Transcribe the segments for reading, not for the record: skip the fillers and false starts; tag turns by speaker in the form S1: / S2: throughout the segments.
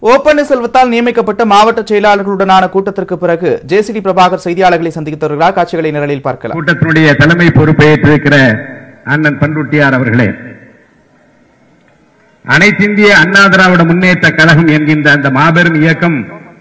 S1: ஓ பன்னீர்செல்வத்தால் நியமிக்கப்பட்ட மாவட்ட செயலாளர்களுடனான கூட்டத்திற்கு பிறகு ஜேசிடி பிரபாகர் செய்தியாளர்களை சந்தித்து வருகிறார். காட்சிகளை நிரலில் பார்க்கலாம்.
S2: கூட்டத்தினுடைய தலைமை பொறுப்பை ஏற்றிருக்கிற அண்ணன் பண்ருட்டியார் அவர்களே, அனைத்திந்திய அண்ணா திராவிட முன்னேற்ற கழகம் என்கின்ற அந்த மாபெரும் இயக்கம்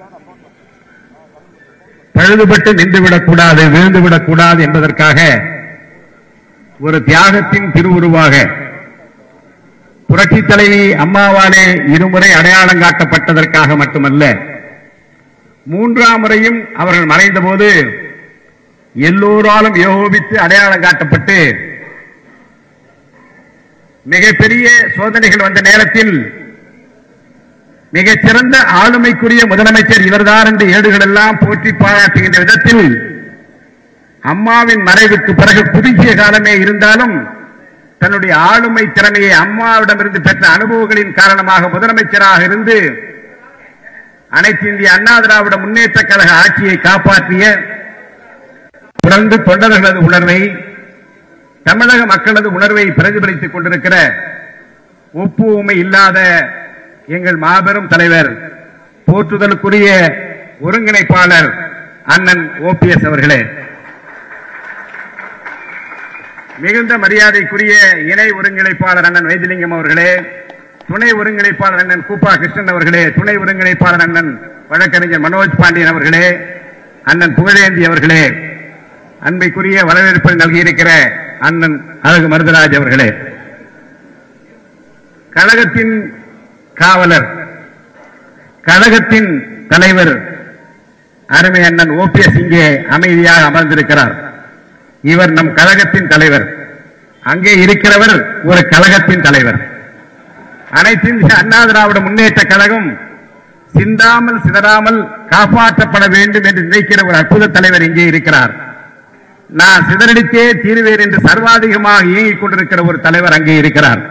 S2: பழுதுபட்டு நின்றுவிடக்கூடாது, விழுந்துவிடக்கூடாது என்பதற்காக ஒரு தியாகத்தின் திருவுருவாக புரட்சித் தலைவி அம்மாவாலே இருமுறை அடையாளம் காட்டப்பட்டதற்காக மட்டுமல்ல, மூன்றாம் முறையும் அவர்கள் மறைந்த போது எல்லோராலும் ஏகோபித்து அடையாளம் காட்டப்பட்டு மிகப்பெரிய சோதனைகள் வந்த நேரத்தில் மிகச்சிறந்த ஆளுமைக்குரிய முதலமைச்சர் இவர்தான் என்று ஏடுகள் எல்லாம் போற்றி பாராட்டுகின்ற விதத்தில் அம்மாவின் மறைவுக்கு பிறகு குறுகிய காலமே இருந்தாலும் தன்னுடைய ஆளுமை திறமையை அம்மாவிடமிருந்து பெற்ற அனுபவங்களின் காரணமாக முதலமைச்சராக இருந்து அனைத்து இந்திய அண்ணா திராவிட முன்னேற்ற கழக ஆட்சியை காப்பாற்றிய, தொடர்ந்து தொண்டர்களது உணர்வை, தமிழக மக்களது உணர்வை பிரதிபலித்துக் கொண்டிருக்கிற ஒப்புமை இல்லாத எங்கள் மாபெரும் தலைவர், போற்றுதலுக்குரிய ஒருங்கிணைப்பாளர் அண்ணன் OPS அவர்களே, மிகுந்த மரியாதைக்குரிய இணை ஒருங்கிணைப்பாளர் அண்ணன் வைத்திலிங்கம் அவர்களே, துணை ஒருங்கிணைப்பாளர் அண்ணன் கூப்பா கிருஷ்ணன் அவர்களே, துணை ஒருங்கிணைப்பாளர் அண்ணன் வழக்கறிஞர் மனோஜ் பாண்டியன் அவர்களே, அண்ணன் புகழேந்தி அவர்களே, அன்பைக்குரிய வரவேற்பை நல்கியிருக்கிற அண்ணன் அழகு மருதராஜ் அவர்களே, கழகத்தின் காவலர், கழகத்தின் தலைவர் அருமை அண்ணன் OPS இங்கே அமைதியாக அமர்ந்திருக்கிறார். இவர் நம் கழகத்தின் தலைவர். அங்கே இருக்கிறவர் ஒரு கழகத்தின் தலைவர். அனைத்து இந்திய அண்ணா திராவிட முன்னேற்ற கழகம் சிந்தாமல் சிதறாமல் காப்பாற்றப்பட வேண்டும் என்று நினைக்கிற ஒரு அற்புத தலைவர் இங்கே இருக்கிறார். நான் சிதறடித்தே தீருவேன் என்று சர்வாதிகமாக இயங்கிக் கொண்டிருக்கிற ஒரு தலைவர் அங்கே இருக்கிறார்.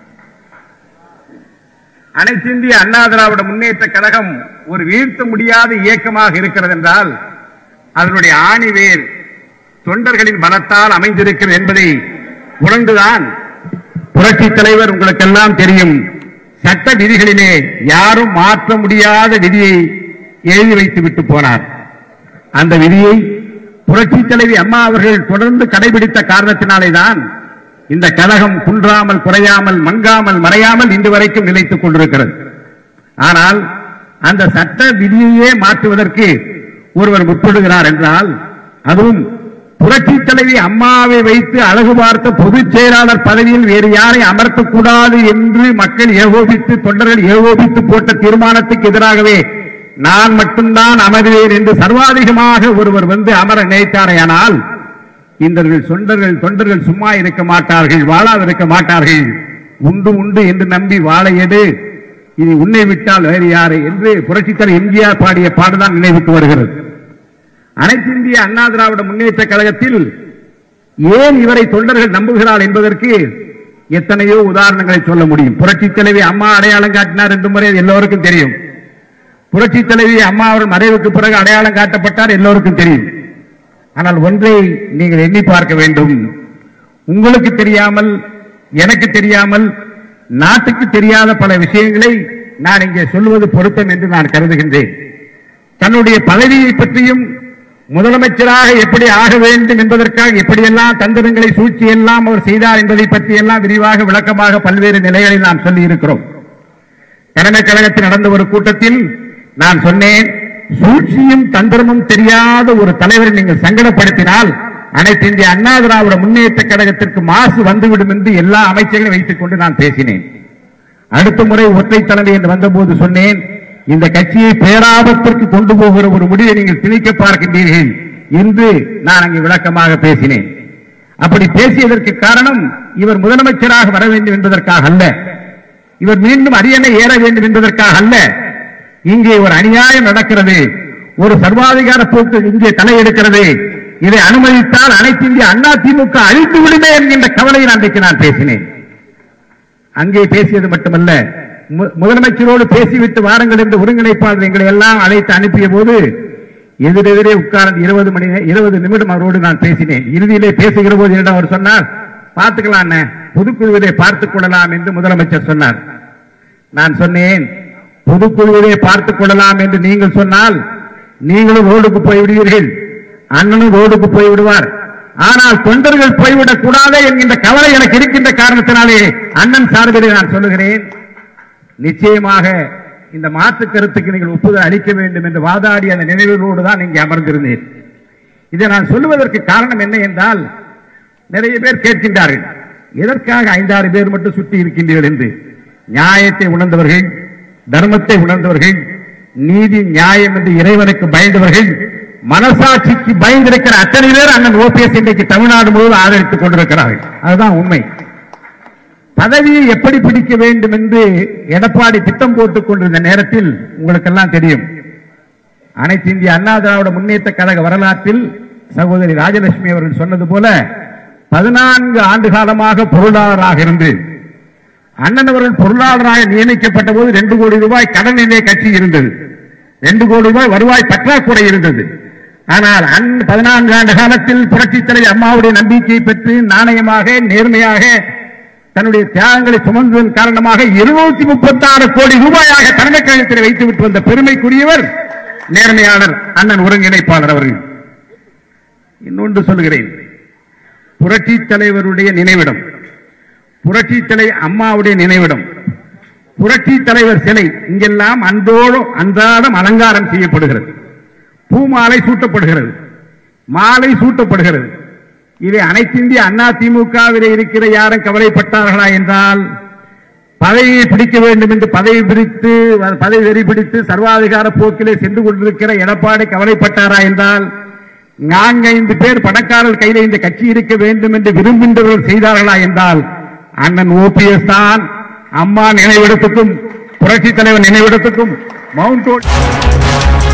S2: அனைத்து இந்திய அண்ணா திராவிட முன்னேற்ற கழகம் ஒரு வீழ்த்த முடியாத இயக்கமாக இருக்கிறது என்றால் அதனுடைய ஆணிவேர் தொண்டர்களின் பலத்தால் அமைந்திருக்கிறது என்பதை உணர்ந்துதான் புரட்சித் தலைவர், உங்களுக்கெல்லாம் தெரியும், சட்ட விதிகளிலே யாரும் மாற்ற முடியாத விதியை எழுதி வைத்து விட்டு போனார். அந்த விதியை புரட்சித் தலைவி அம்மா அவர்கள் தொடர்ந்து கடைபிடித்த காரணத்தினாலேதான் இந்த கழகம் குன்றாமல் குறையாமல் மங்காமல் மறையாமல் இன்று வரைக்கும் நிலைத்துக் கொண்டிருக்கிறது. ஆனால் அந்த சட்ட விதியையே மாற்றுவதற்கு ஒருவர் முற்படுகிறார் என்றால், அதுவும் புரட்சித் தலைவி அம்மாவை வைத்து அழகு பார்த்த பொதுச் செயலாளர் பதவியில் வேறு யாரை அமர்த்தக்கூடாது என்று மக்கள் ஏகோபித்து, தொண்டர்கள் ஏகோபித்து போட்ட தீர்மானத்துக்கு எதிராகவே நான் மட்டும்தான் அமர்வேன் என்று சர்வாதிகமாக ஒருவர் வந்து அமர நினைத்தாரையானால் இந்த தொண்டர்கள் சும்மா இருக்க மாட்டார்கள், வாழாதிருக்க மாட்டார்கள். உண்டு உண்டு என்று நம்பி வாழ எடு, இனி உன்னை விட்டால் வேறு யாரை என்று புரட்சித் தலைவர் எம்ஜிஆர் பாடிய பாடுதான் நினைவுக்கு வருகிறது. அனைத்து இந்திய அண்ணா திராவிட முன்னேற்ற கழகத்தில் ஏன் இவரை தொண்டர்கள் நம்புகிறார் என்பதற்கு எத்தனையோ உதாரணங்களை சொல்ல முடியும். புரட்சித் தலைவி அம்மா அடையாளம் காட்டினார் என்று முறை எல்லோருக்கும் தெரியும். புரட்சித் தலைவி அம்மா அவர்கள் மறைவுக்கு பிறகு அடையாளம் காட்டப்பட்டார், எல்லோருக்கும் தெரியும். ஆனால் ஒன்றை நீங்கள் எண்ணி பார்க்க வேண்டும். உங்களுக்கு தெரியாமல், எனக்கு தெரியாமல், நாட்டுக்கு தெரியாத பல விஷயங்களை நான் இங்கே சொல்வது பொருத்தம் என்று நான் கருதுகின்றேன். தன்னுடைய பதவியை பற்றியும், முதலமைச்சராக எப்படி ஆக வேண்டும் என்பதற்காக எப்படியெல்லாம் தந்திரங்களை சூழ்ச்சி எல்லாம் அவர் செய்தார் என்பதை பற்றி எல்லாம் விரிவாக விளக்கமாக பல்வேறு நிலைகளில் நாம் சொல்லி இருக்கிறோம். தலைமை கழகத்தில் நடந்த ஒரு கூட்டத்தில் நான் சொன்னேன், சூழ்ச்சியும் தந்திரமும் தெரியாத ஒரு தலைவரை நீங்கள் சங்கடப்படுத்தினால் அனைத்து இந்திய அண்ணா திராவிட முன்னேற்ற கழகத்திற்கு மாசு வந்துவிடும் என்று எல்லா அமைச்சர்களையும் வைத்துக் கொண்டு நான் பேசினேன். அடுத்த முறை ஒற்றை தலைமை என்று வந்தபோது சொன்னேன், இந்த கட்சியை பேராபத்திற்கு கொண்டு போகிற ஒரு முடிவை நீங்கள் திணிக்க பார்க்கின்றீர்கள் என்று நான் அங்கே விளக்கமாக பேசினேன். அப்படி பேசியதற்கு காரணம் இவர் முதலமைச்சராக வர வேண்டும் என்பதற்காக அல்ல, இவர் மீண்டும் அரியணை ஏற வேண்டும் என்பதற்காக அல்ல. இங்கே ஒரு அநியாயம் நடக்கிறது, ஒரு சர்வாதிகார போக்கு இங்கே தலையெடுக்கிறது. இதை அனுமதித்தால் அனைத்து இந்திய அண்ணா திமுக அழித்து விடுமே என்கின்ற கவலையை நான் பேசினேன். அங்கே பேசியது மட்டுமல்ல, முதலமைச்சரோடு பேசிவிட்டு வாருங்கள் என்று ஒருங்கிணைப்பாளர் எங்களை எல்லாம் அழைத்து அனுப்பிய போது எதிரெதிரே உட்கார்ந்து 20 நிமிடம் அவரோடு நான் பேசினேன். இறுதியிலே பேசுகிற போது என்னிடம் அவர் சொன்னார், பார்த்துக்கலாம் பொதுக்குழுவிலே பார்த்துக் கொள்ளலாம் என்று முதலமைச்சர் சொன்னார். நான் சொன்னேன், பொதுக்குழுவிலே பார்த்துக் கொள்ளலாம் என்று நீங்கள் சொன்னால் நீங்களும் ரோடுக்கு போய்விடுவீர்கள், அண்ணனும் ரோடுக்கு போய்விடுவார். ஆனால் தொண்டர்கள் போய்விடக் கூடாது என்கின்ற கவலை எனக்கு இருக்கின்ற காரணத்தினாலே அண்ணன் சார்பிலே நான் சொல்லுகிறேன், நிச்சயமாக இந்த மாற்று கருத்துக்கு நீங்கள் ஒப்புதல் அளிக்க வேண்டும் என்று வாதாடி அந்த நினைவுகளோடு தான் இங்கே அமர்ந்திருந்தேன். இதை நான் சொல்லுவதற்கு காரணம் என்ன என்றால், நிறைய பேர் கேட்கின்றார்கள், எதற்காக 5-6 பேர் மட்டும் சுற்றி இருக்கின்றீர்கள் என்று. நியாயத்தை உணர்ந்தவர்கள், தர்மத்தை உணர்ந்தவர்கள், நீதி நியாயம் என்று இறைவனுக்கு பயந்தவர்கள், மனசாட்சிக்கு பயந்திருக்கிற அத்தனை பேர் அண்ணன் ஓபிஎஸ் இன்றைக்கு தமிழ்நாடு முழுவதும் ஆதரித்துக் கொண்டிருக்கிறார்கள். அதுதான் உண்மை. பதவியை எப்படி பிடிக்க வேண்டும் என்று எடப்பாடி திட்டம் போட்டுக் கொண்டிருந்த நேரத்தில் உங்களுக்கெல்லாம் தெரியும், அனைத்து இந்திய அண்ணா திராவிட முன்னேற்ற கழக வரலாற்றில் சகோதரி ராஜலட்சுமி அவர்கள் சொன்னது போல 14 ஆண்டு காலமாக பொருளாளராக இருந்து அண்ணன் அவர்கள் பொருளாளராக நியமிக்கப்பட்ட போது 2 கோடி ரூபாய் கடனிலே கட்சி இருந்தது, 2 கோடி ரூபாய் வருவாய் பற்றாக்குறை இருந்தது. ஆனால் 14 ஆண்டு காலத்தில் புரட்சித் தலைவர் அம்மாவுடைய நம்பிக்கையை பெற்று நாணயமாக நேர்மையாக தன்னுடைய தியாகங்களை சுமந்ததன் காரணமாக 236 கோடி ரூபாயாக தலைமை கழகத்தில் வைத்துவிட்டு வந்த பெருமைக்குரியவர் நேர்மையாளர் அண்ணன் ஒருங்கிணைப்பாளர் அவர்கள். இன்னொன்று சொல்கிறேன், புரட்சி தலைவருடைய நினைவிடம், புரட்சி தலைவர் அம்மாவுடைய நினைவிடம், புரட்சி தலைவர் சிலை இங்கெல்லாம் அன்றாடம் அலங்காரம் செய்யப்படுகிறது, பூமாலை சூட்டப்படுகிறது, மாலை சூட்டப்படுகிறது. இதை அனைத்து இந்திய அண்ணா திமுகவிலே இருக்கிற யாரும் கவலைப்பட்டார்களா என்றால், பதவியை பிடிக்க வேண்டும் என்று பதவி வெறி பிடித்து சர்வாதிகார போக்கிலே சென்று கொண்டிருக்கிற எடப்பாடி கவலைப்பட்டாரா என்றால், 4-5 பேர் பணக்காரர் கையில் இந்த கட்சி இருக்க வேண்டும் என்று விரும்புகின்றவர்கள் செய்தார்களா என்றால், அண்ணன் ஓபிஎஸ் தான் அம்மா நினைவிடத்துக்கும் புரட்சி தலைவர் நினைவிடத்துக்கும் மவுண்ட் ரோட்